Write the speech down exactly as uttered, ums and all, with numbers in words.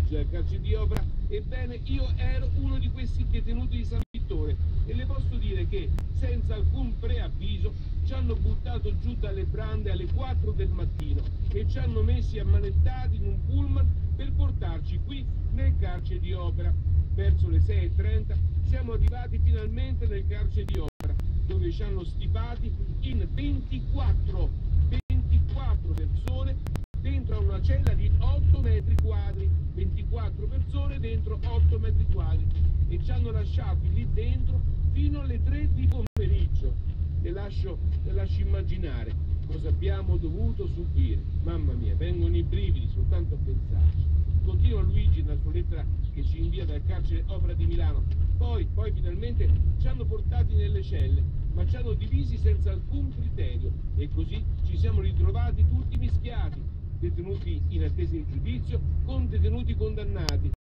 Luigi al carcere di Opera. Ebbene, io ero uno di questi detenuti di San Vittore e le posso dire che senza alcun preavviso ci hanno buttato giù dalle brande alle quattro del mattino e ci hanno messi ammanettati in un pullman per portarci qui nel carcere di Opera. Verso le sei e trenta siamo arrivati finalmente nel carcere di Opera, dove ci hanno stipati in ventiquattro persone dentro a una cella di otto metri quadri, ventiquattro persone dentro otto metri quadri, e ci hanno lasciati lì dentro fino alle tre di pomeriggio. Le lascio, le lascio immaginare cosa abbiamo dovuto subire. Mamma mia, vengono i brividi soltanto a pensarci. Continua Luigi nella sua lettera che ci invia dal carcere Opera di Milano. Poi, poi finalmente ci hanno portati nelle celle, ma ci hanno divisi senza alcun criterio e così ci siamo ritrovati tutti mischiati, detenuti in attesa di giudizio con detenuti condannati.